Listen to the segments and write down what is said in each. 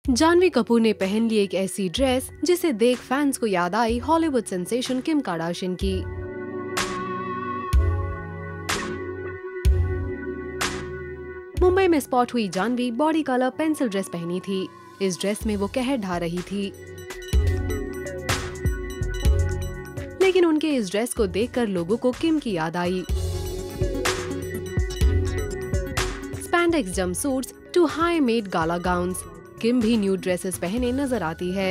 जानवी कपूर ने पहन ली एक ऐसी ड्रेस जिसे देख फैंस को याद आई हॉलीवुड सेंसेशन किम कार्दाशियन की। मुंबई में स्पॉट हुई Janhvi body colour pencil dress पहनी थी। इस ड्रेस में वो कहर ढा रही थी, लेकिन उनके इस ड्रेस को देखकर लोगों को किम की याद आई। Spandex jumpsuits to high Met Gala gowns, Kim भी न्यू ड्रेसेस पहने नजर आती है।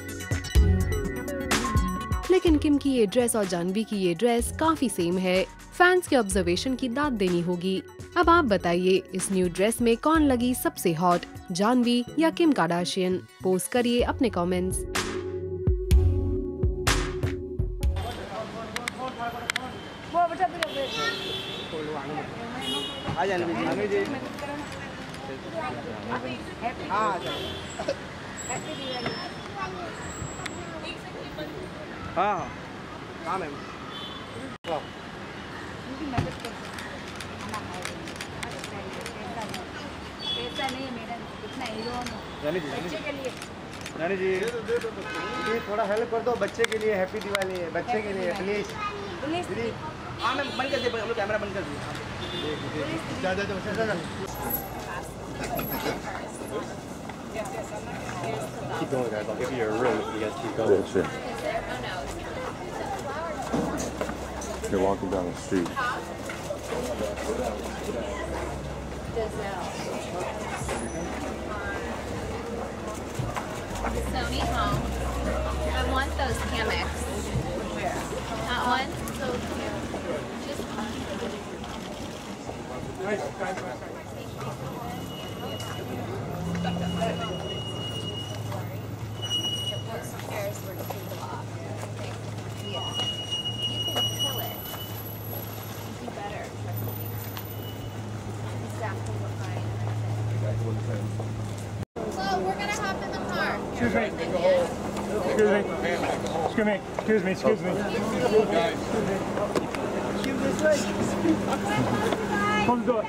लेकिन किम की ये ड्रेस और जानवी की ये ड्रेस काफी सेम है। फैंस के ऑब्जर्वेशन की दाद देनी होगी। अब आप बताइए, इस न्यू ड्रेस में कौन लगी सबसे हॉट, जानवी या किम कार्दाशियन? पोस्ट करिए अपने कमेंट्स। हाँ हाँ मैम। रानी जी ये थोड़ा हेल्प कर दो, बच्चे के लिए हैप्पी दिवाली है, बच्चे के लिए प्लीज प्लीज। हाँ मैम, बंद कर दे, हम लोग कैमरा बंद कर दिए। Keep going, guys. I'll give you a room if you guys keep going. Yeah, sure. You're walking down the street. Sony home. I want those hammocks. That one? So cute. Just Excuse me. Come do it.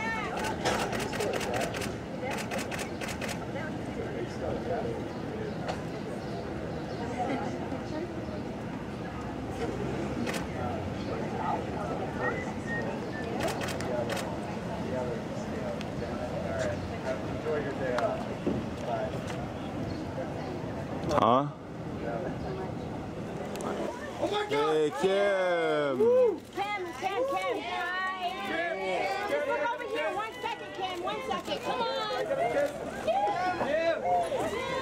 Huh? Oh my God! Hey, Kim! Woo. Kim, hi! Look over here, 1 second, Kim, 1 second, come on!